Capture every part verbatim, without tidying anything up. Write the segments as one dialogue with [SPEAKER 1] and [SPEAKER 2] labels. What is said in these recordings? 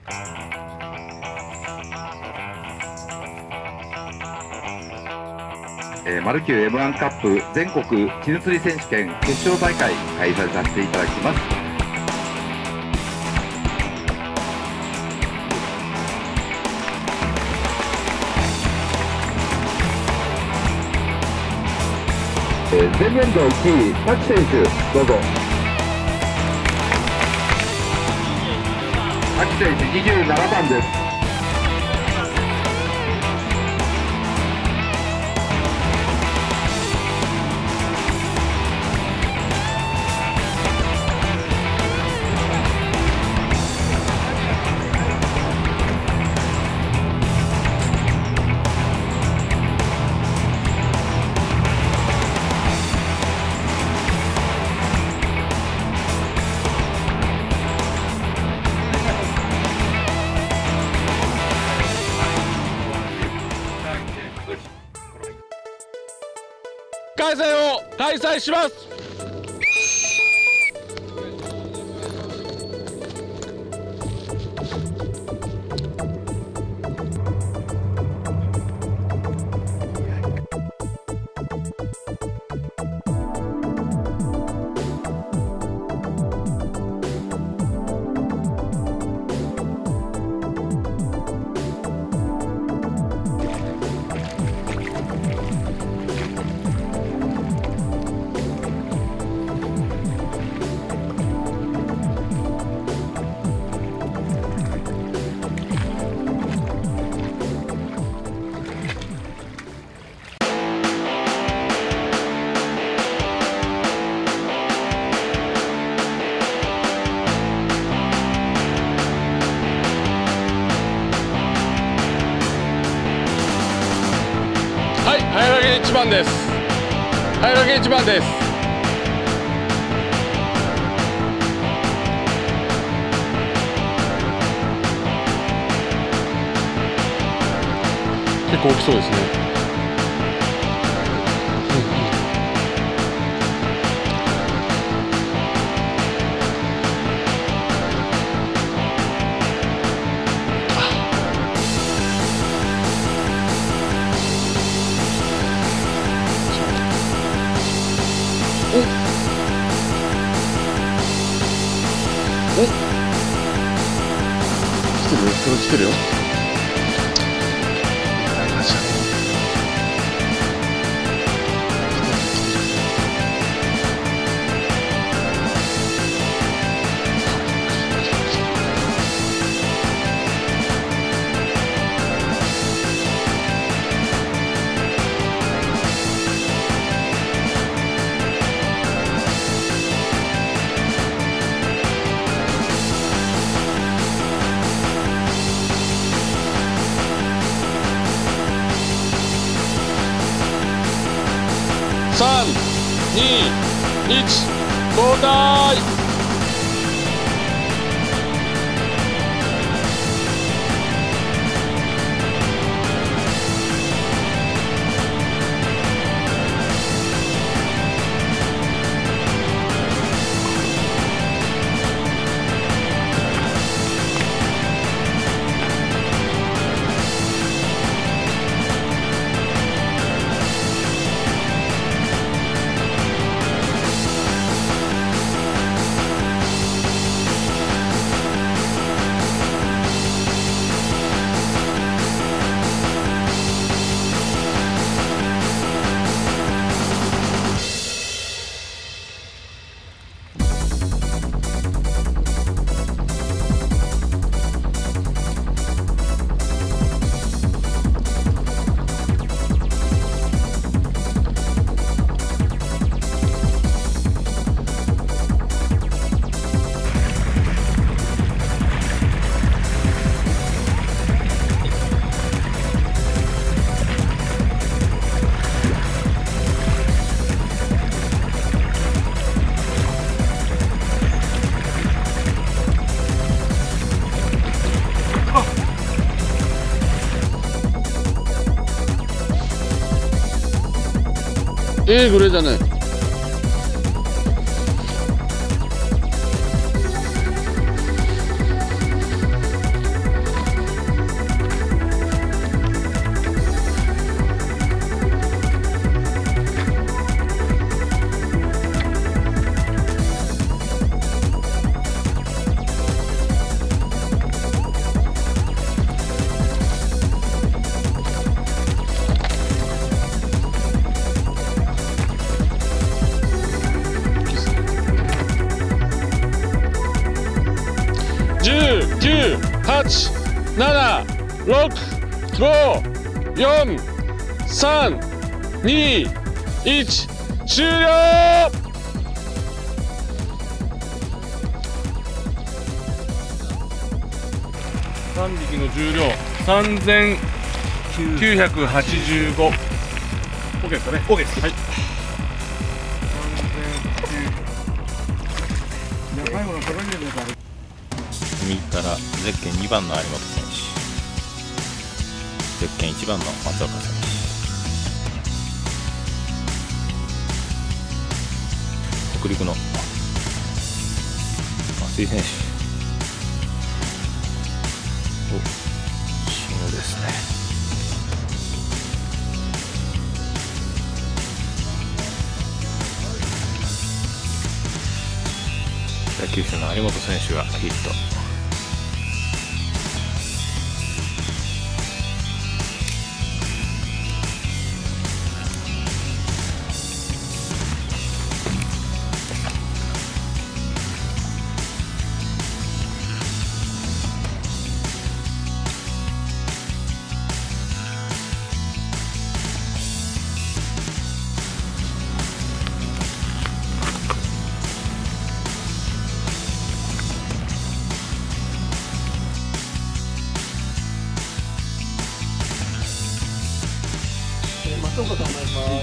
[SPEAKER 1] えー、マルキュー エムワン カップ全国絹釣り選手権決勝大会開催させていただきます。えー、前年度いちい滝選手どうぞ。滝選手にじゅうななばんです。
[SPEAKER 2] 開催を開催します。はい、早投げいちばんです。早投げいちばんです。結構大きそうですね。おっおっ来てるよ、これ来てるよ。さん、に、いち、交代。ええグレーだね。 はち、なな、ろく、ご、よん、さん、に、いち、終了。さんびきの重量さんぜんきゅうひゃくはちじゅうご。 OK ですかね。 OK です。はい。
[SPEAKER 3] 右からゼッケンにばんの有本選手、ゼッケンいちばんの松岡選手、北陸の松井選手、おシムですね。北九州の有本選手がヒット。
[SPEAKER 4] 松岡さんお願いします。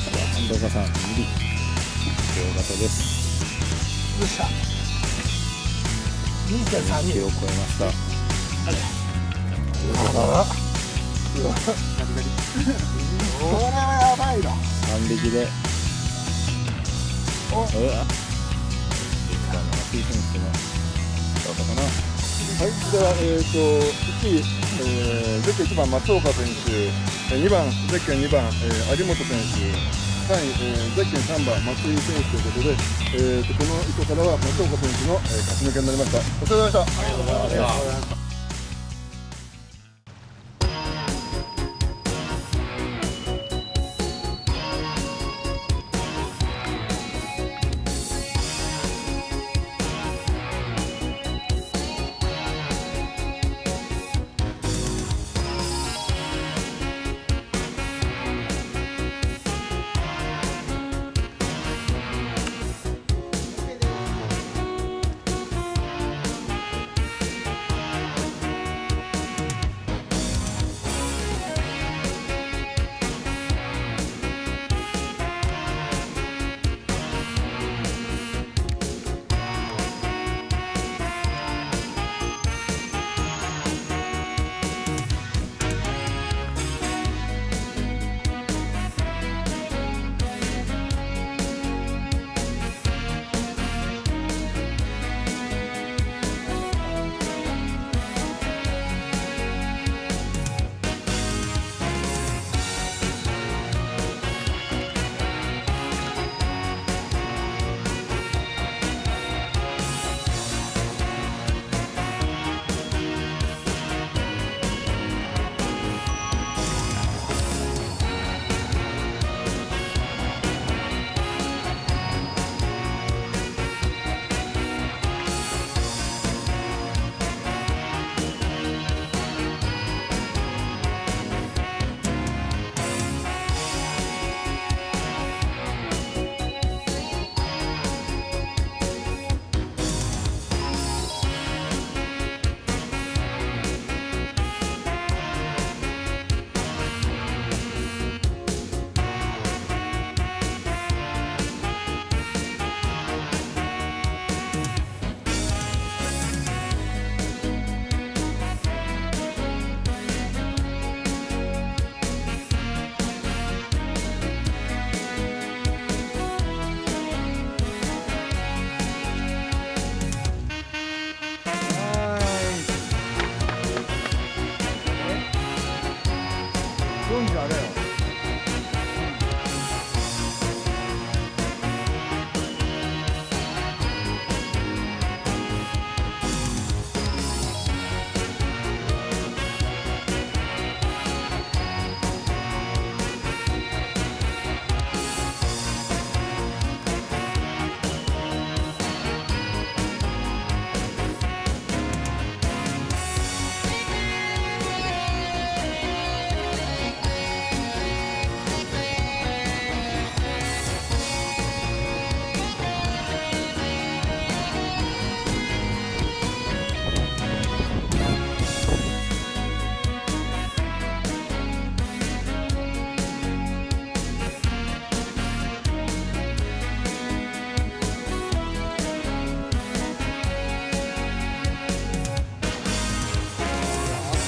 [SPEAKER 3] 安藤さん、右、両型です。
[SPEAKER 4] よっしゃ。にてんさんに
[SPEAKER 3] キロを超えました。
[SPEAKER 4] あこれはやばいな。
[SPEAKER 3] 完璧で。お。うわ。松井選手のどうかな。
[SPEAKER 5] はい、では、えーと、いちい、えー、ゼッケンいちばん松岡選手、にばんゼッケンにばん、えー、有本選手、さんい、えー、ゼッケンさんばん松井選手ということで、えーと、この糸からは松岡選手の、えー、勝ち抜けになりました。お疲れ様でした。ありがとうございました。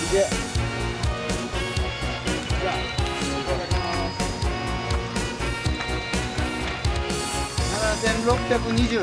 [SPEAKER 4] でななせんろっぴゃくにじゅう。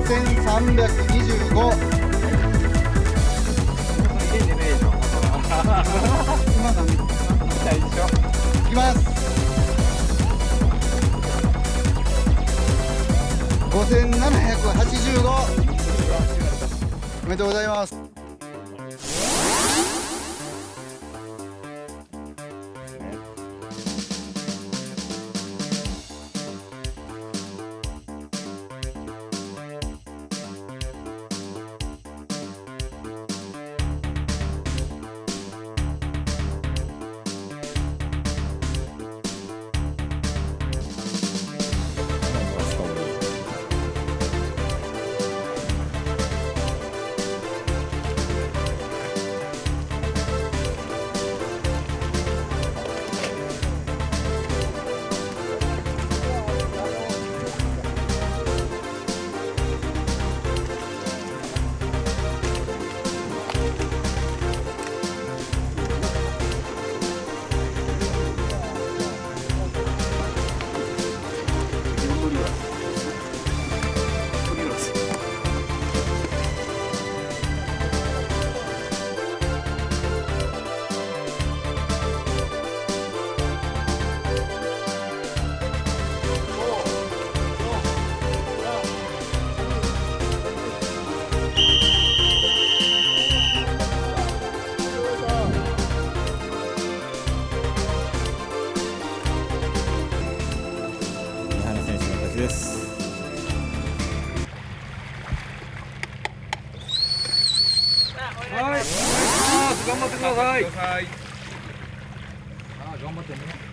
[SPEAKER 4] せんさんびゃくにじゅうご。今の見たいでしょ。いきます。ごせんななひゃくはちじゅうご。おめでとうございます。
[SPEAKER 3] です。
[SPEAKER 6] はい、頑張ってください。あ、頑張ってね。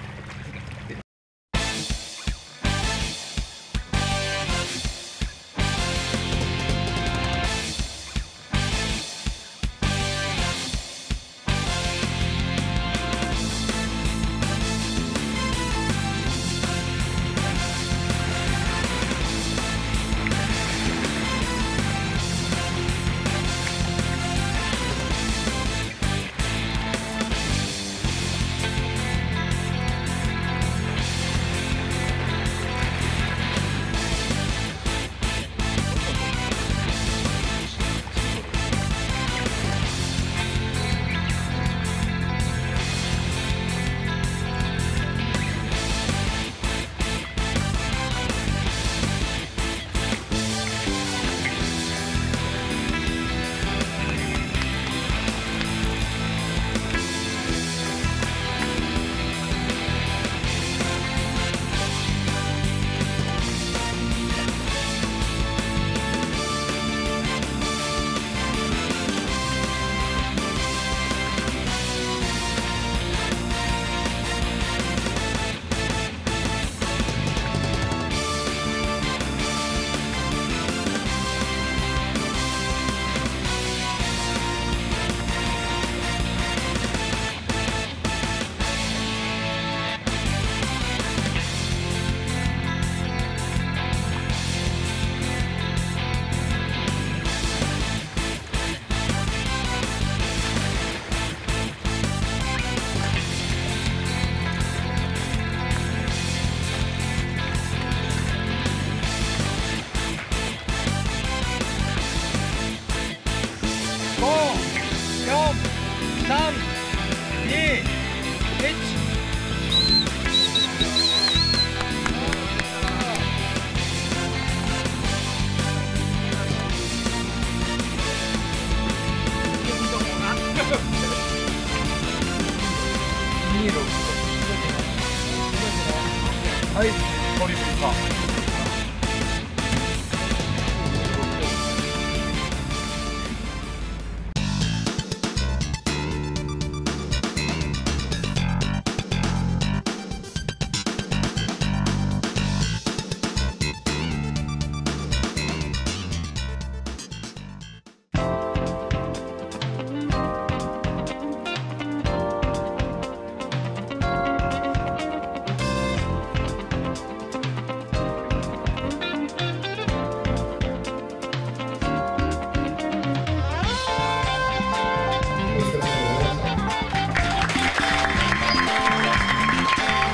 [SPEAKER 6] はい、これですか。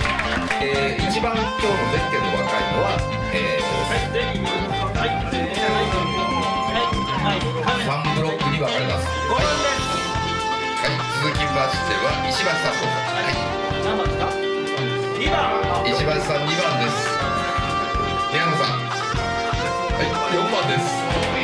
[SPEAKER 1] 一番今日のゼッケンの若いのは、えー、
[SPEAKER 7] 石橋さん。はい。
[SPEAKER 6] 何番ですか？にばん。
[SPEAKER 7] 石橋さんにばんです。宮野さん。はい、よんばんです。